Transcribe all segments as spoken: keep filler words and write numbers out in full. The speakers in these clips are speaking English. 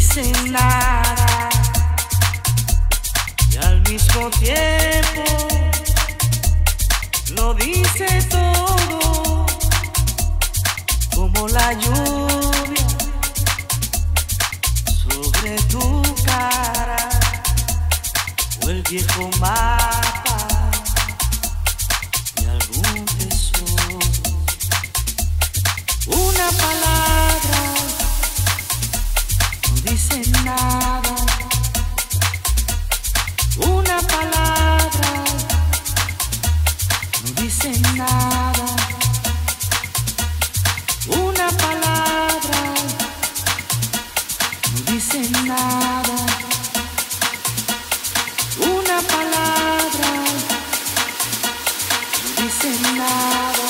dice nada y al mismo tiempo lo dice todo, como la lluvia sobre tu cara o el viejo mapa de algún tesoro. Una palabra no dice nada, una palabra no dice nada, una palabra no dice nada, una palabra no dice nada.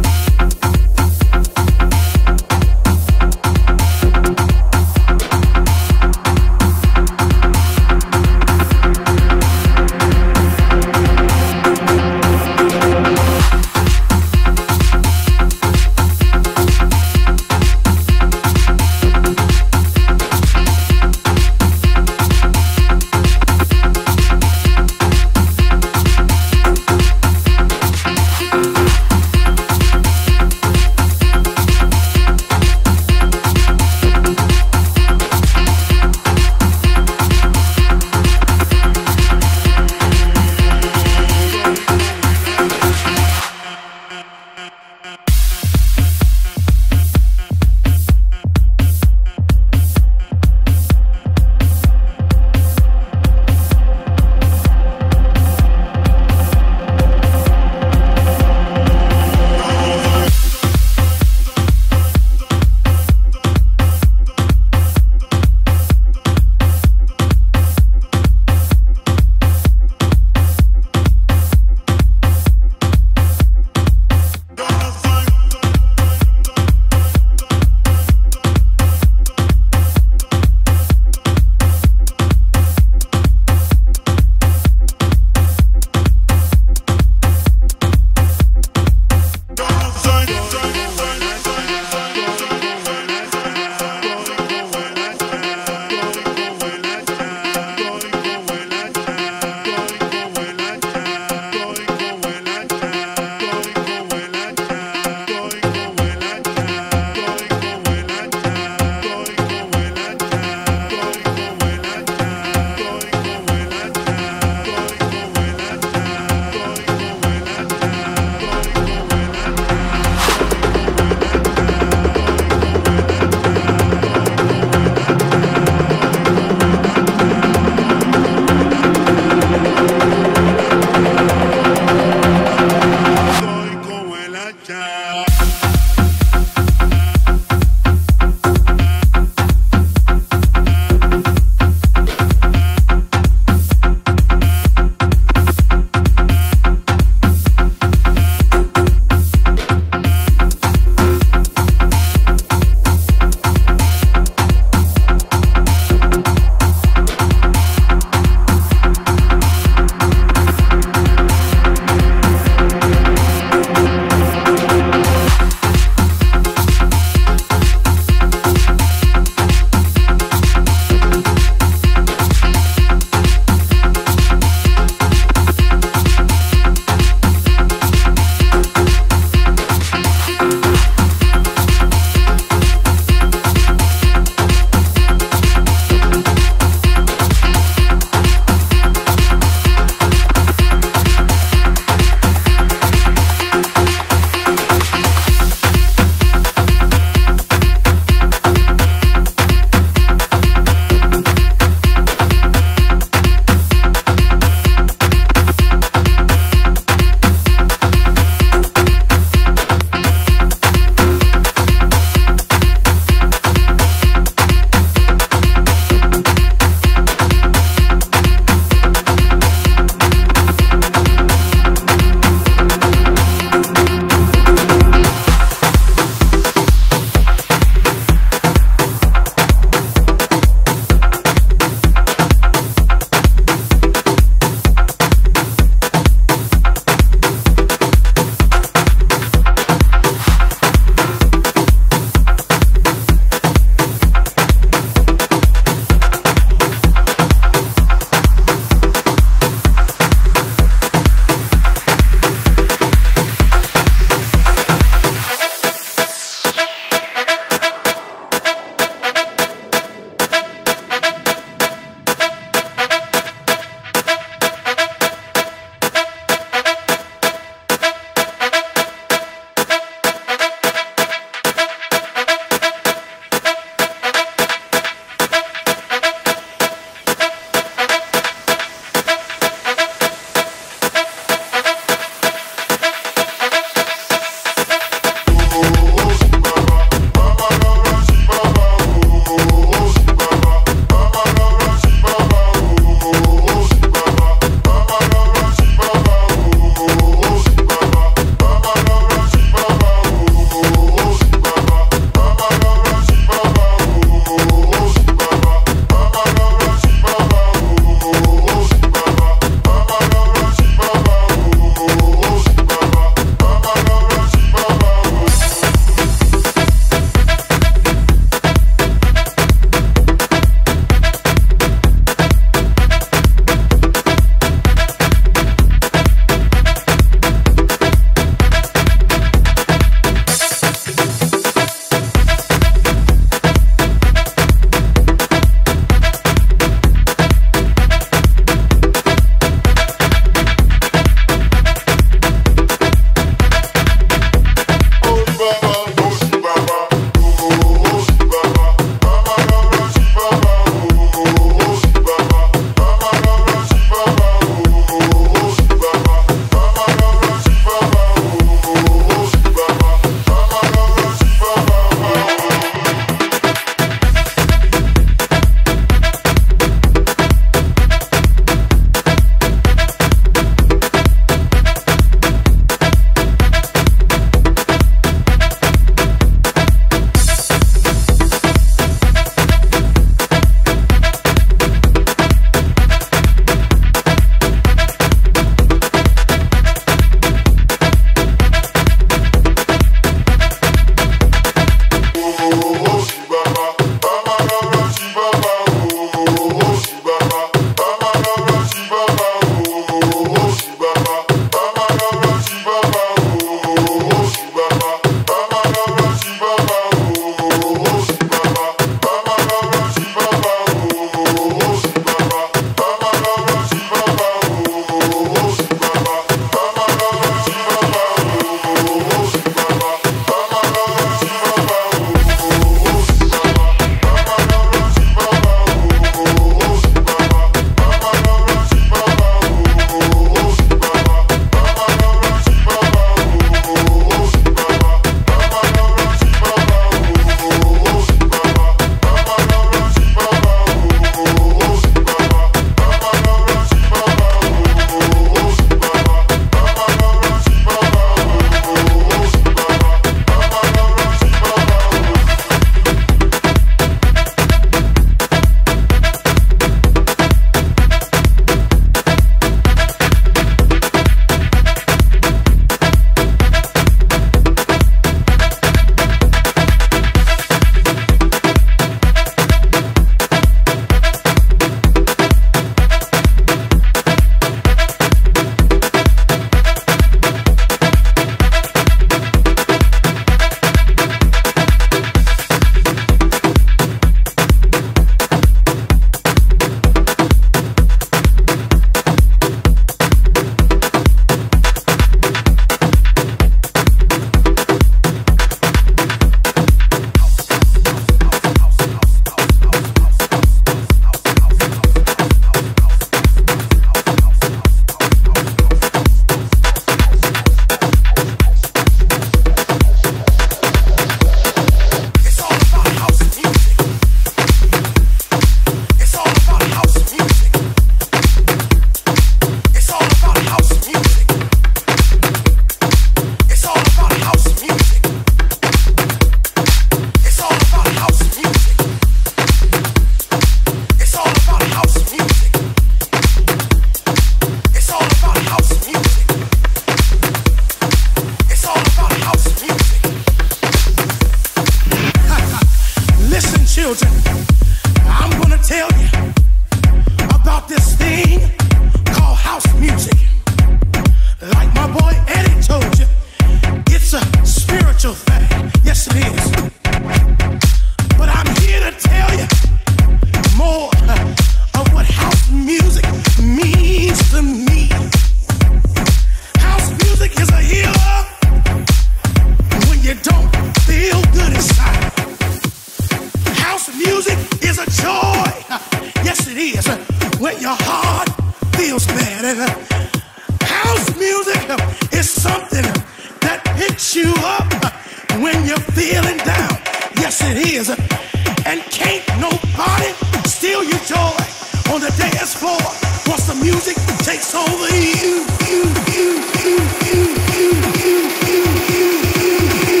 is. And can't nobody steal your joy on the dance floor once the music takes over you. you, you, you, you, you, you, you, you.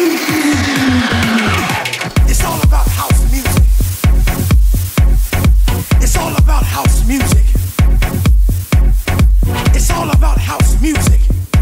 It's all about house music. It's all about house music. It's all about house music.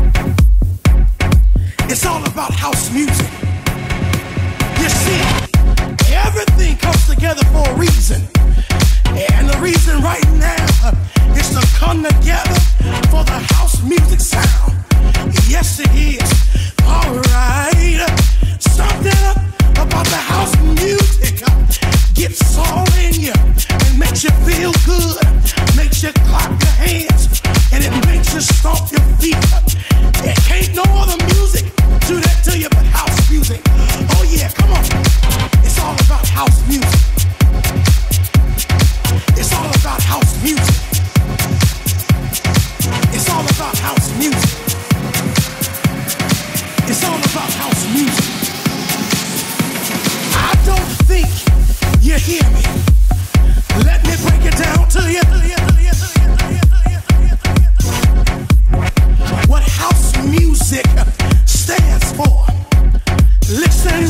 It's all about house music. You see, everything comes together for a reason. And the reason right now is to come together for the house music sound. Yes, it is. All right. Something about the house music gets all in you and makes you feel good, makes you clap your hands, and it makes you stomp your feet. There can't no other music do that to you but house music. Oh yeah, come on. It's all about house music. It's all about house music. It's all about house music. It's all about house music. I don't think you hear me. Let me break it down to you. What house music stands for. Listen.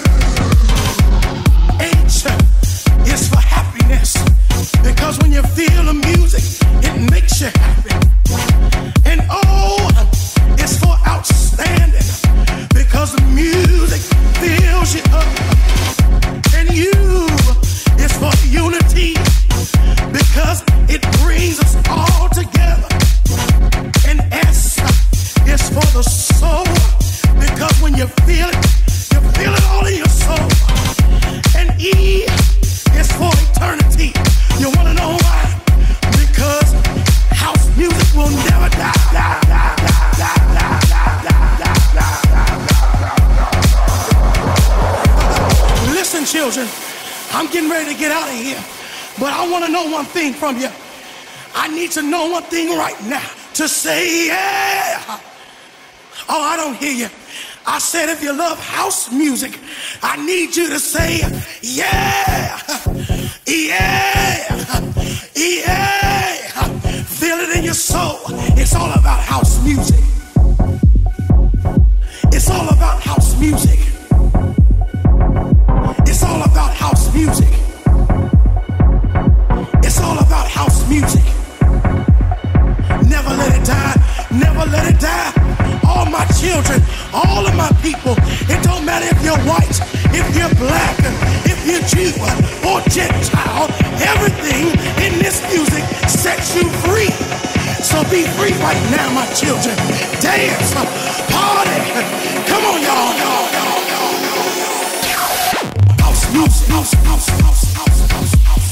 H is for happiness. Because when you feel the music, it makes you happy. And O is for outstanding. Because the music fills you up. And U is for unity. Because it brings us all together. And S is for the soul. Because when you feel it, you feel it all in your soul. And E is for eternity. You wanna know why? Because house music will never die. die, die, die, die, die, die, die. Listen, children, I'm getting ready to get out of here, but I want to know one thing from you. I need to know one thing right now. To say yeah. Oh, I don't hear you. I said if you love house music, I need you to say yeah. Yeah. Yeah. Feel it in your soul. It's all about house music. It's all about house music. It's all about house music. It's all about house music. Never let it die. Never let it die. All my children, all of my people, it don't matter if you're white, if you're black, if you're Jew or Gentile, everything in this music sets you free. So be free right now, my children. Dance, party, come on, y'all. House music, house, house, house, house, house, house.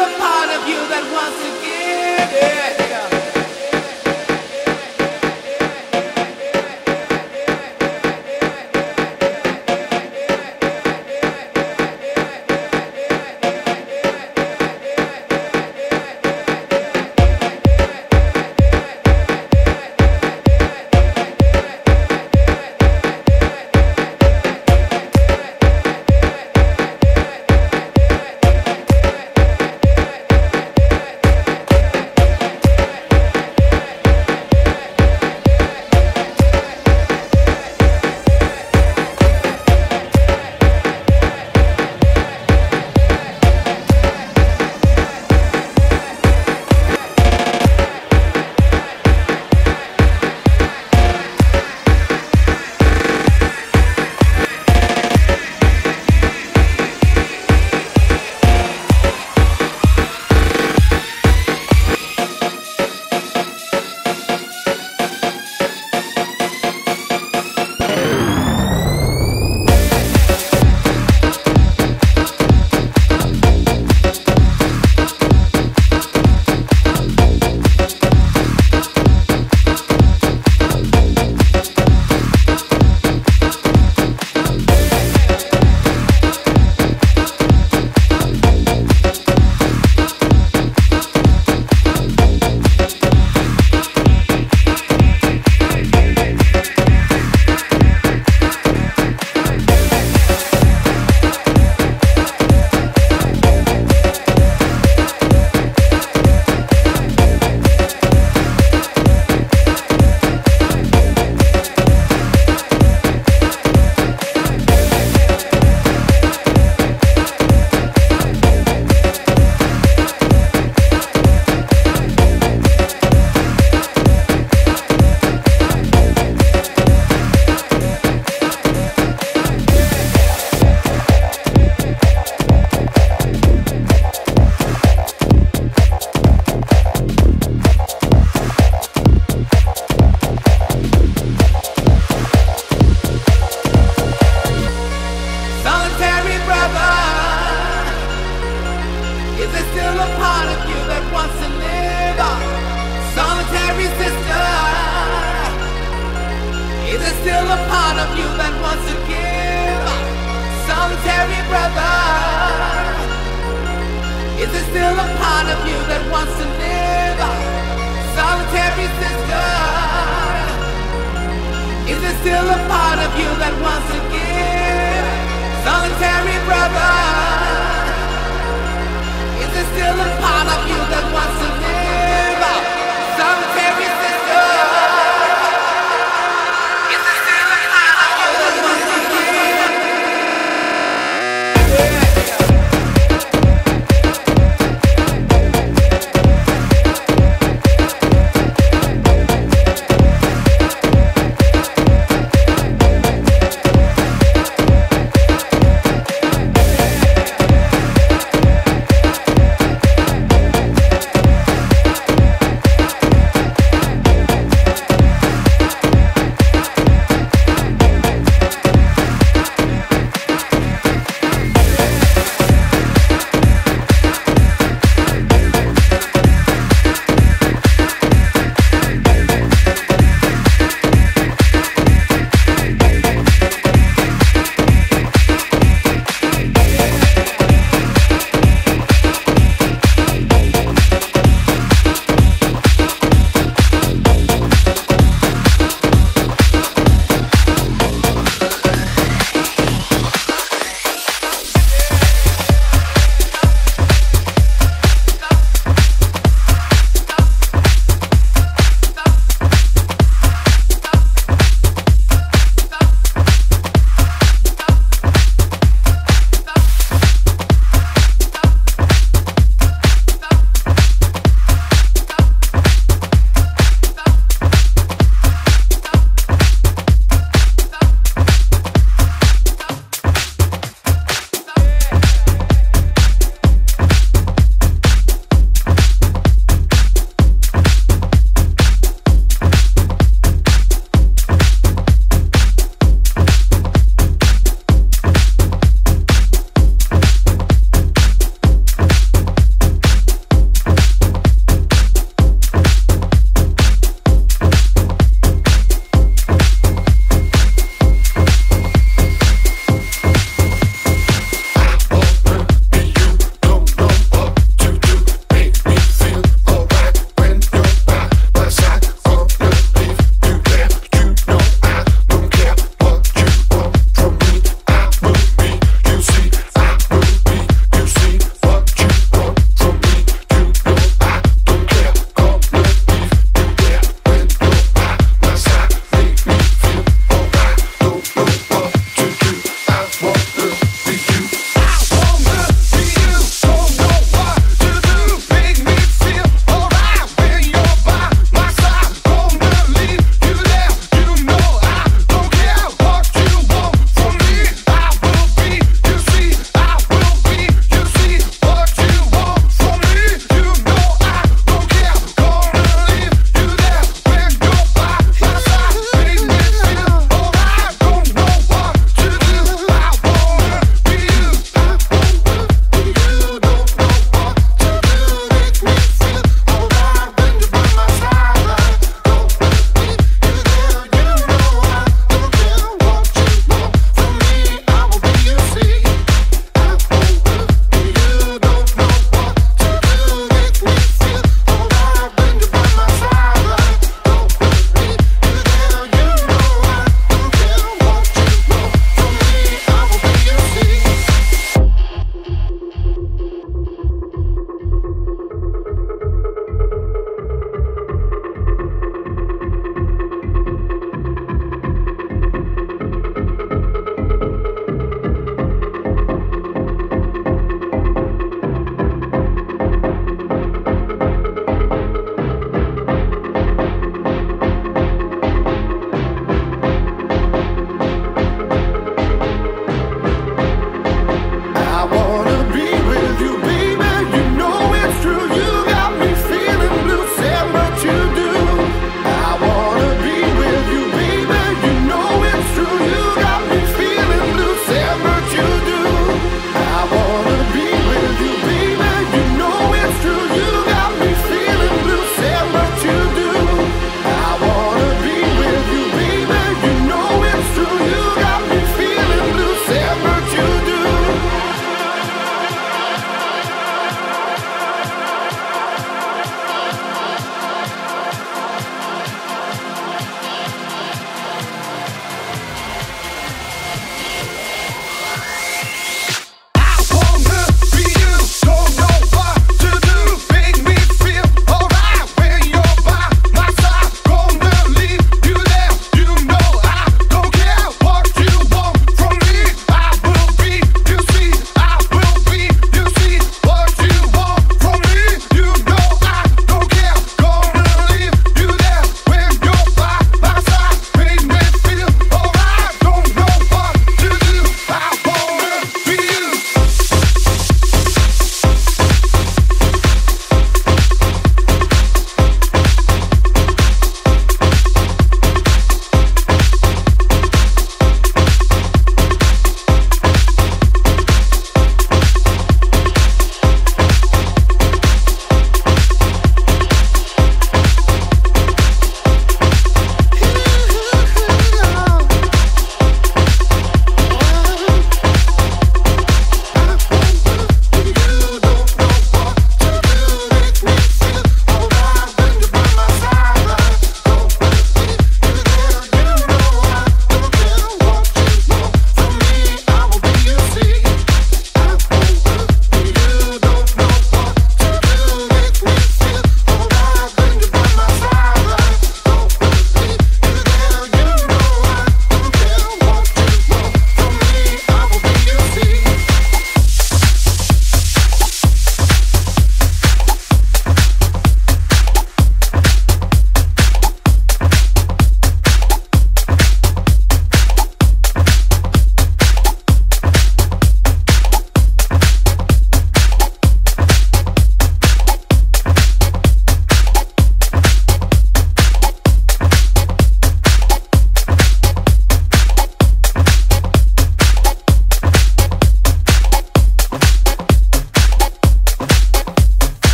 still a part of you that wants to give it.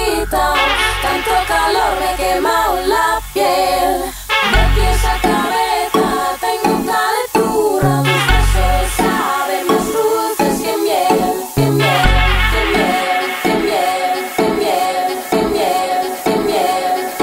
fresquita, tanto calor me quema la piel. De pies a cabeza tengo calentura, tus besos saben más dulces que miel, que miel, que miel, que miel, que miel, que miel, que miel, que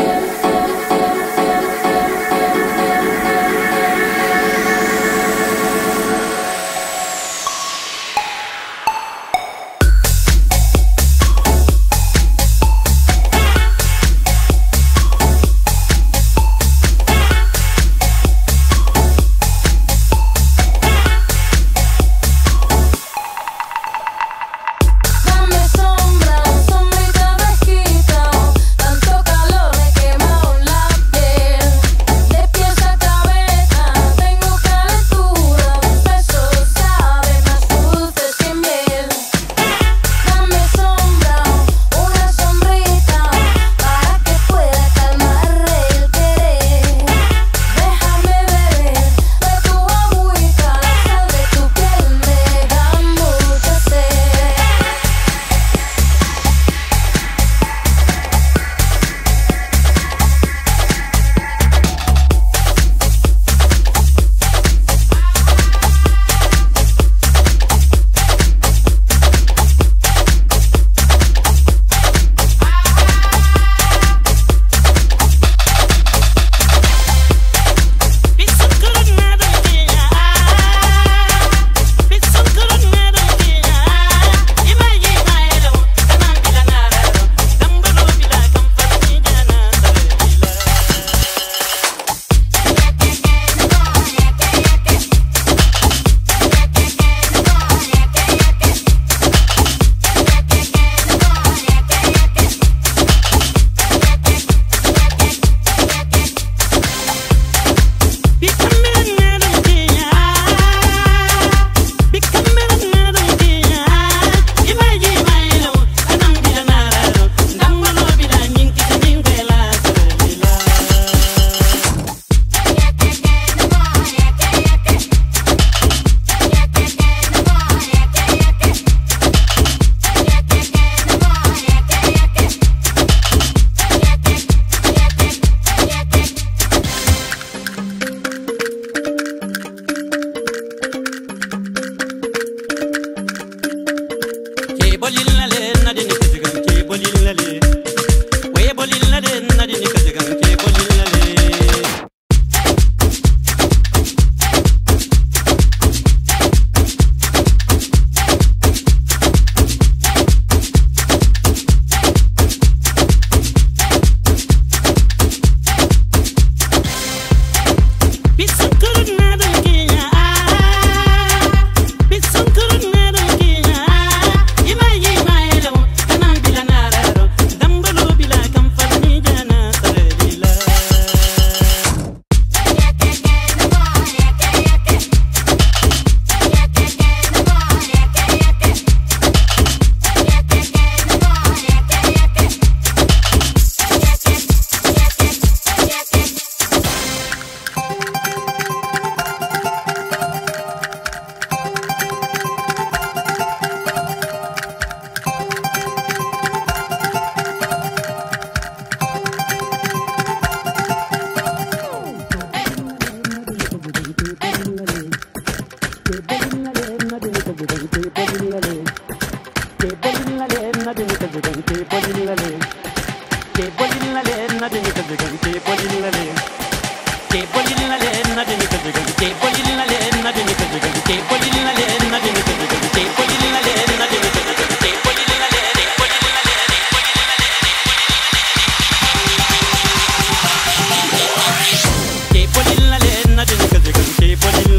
Keep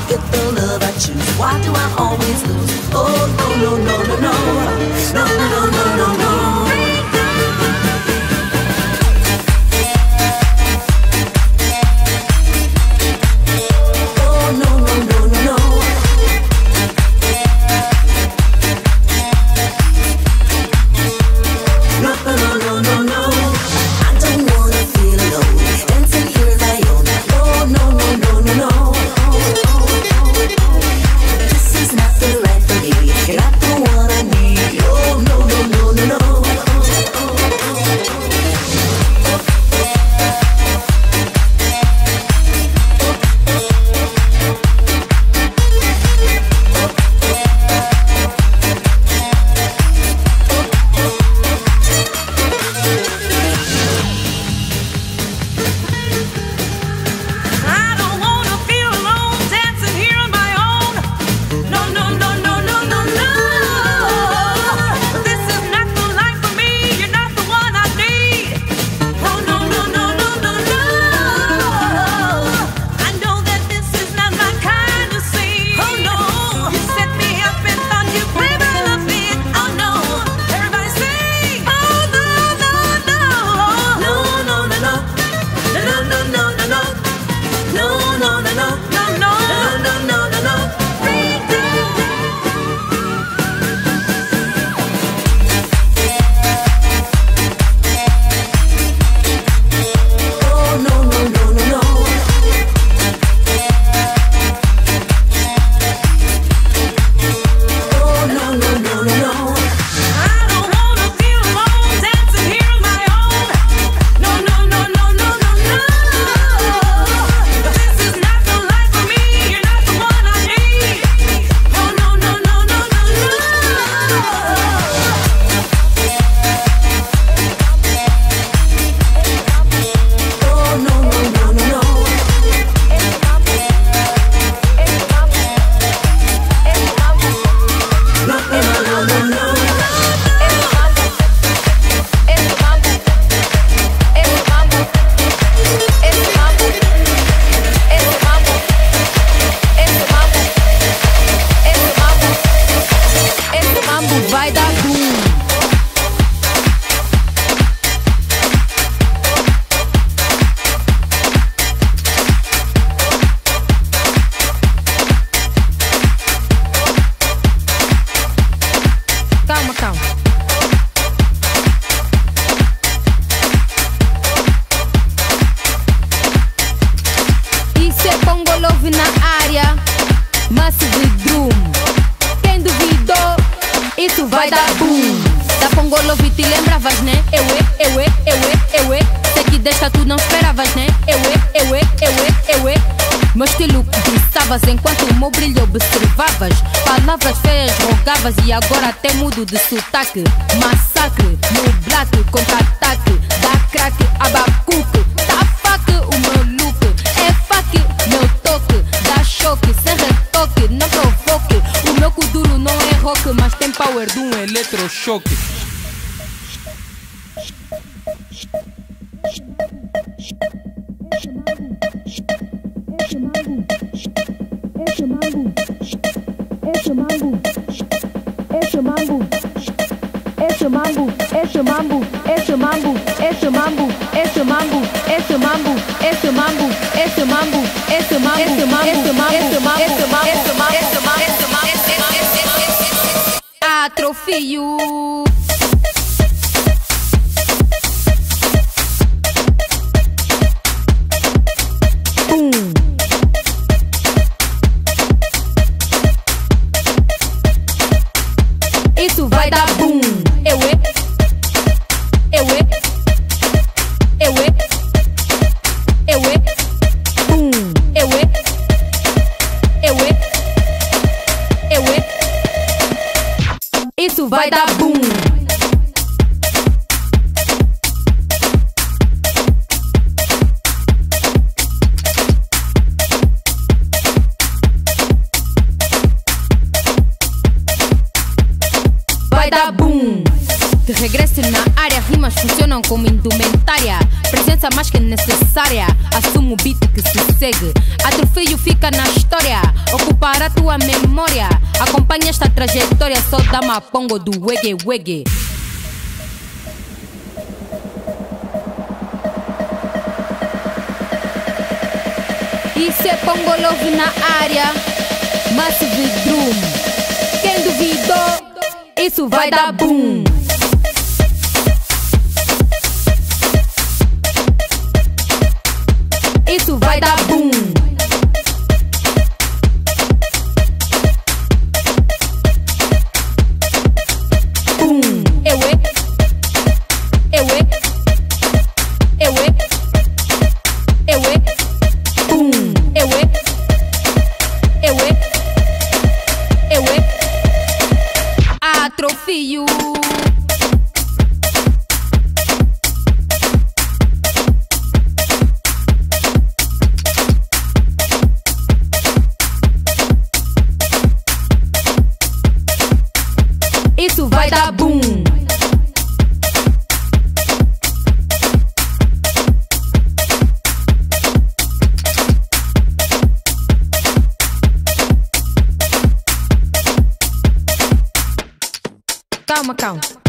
get the love I choose? Why do I always lose? Oh no no no no no no no no no no. E agora até mudo de sotaque. Massacre no black, contra-ataque. Dá crack, abacuque. Tá fac, o meu look é fac, meu toque. Dá choque, sem retoque, não provoque. O meu cu duro não é rock, mas tem power de um eletrochoque. Esse mambo, esse mambo, esse mambo, esse mambo, esse mambo, esse mambo, esse mambo, esse mambo, esse mambo, esse mambo, esse mambo, esse mambo, esse mambo, esse mambo, esse mambo, esse mambo, esse mambo, esse mambo, esse mambo, atrofio. Isso vai dar boom. Eu e, eu e, eu e, eu e, boom. Eu e, eu e, eu e. Isso vai dar boom. Vai dar boom. De regresso na área, rimas funcionam como indumentária. Presença mais que necessária. Assumo o beat que se segue. Atrofio fica na história. Ocupará tua memória. Acompanha esta trajetória. Só dama pongo do wege wege. Isso é Pongo Love na área. Massive Drum. Quem duvidou, isso vai dar boom. Isso vai dar boom. Boom. Eu é. Eu é. Eu é. Eu é. Boom. Eu é. Eu é. Eu é. Atrofio. Isso vai dar boom. Calma, calma.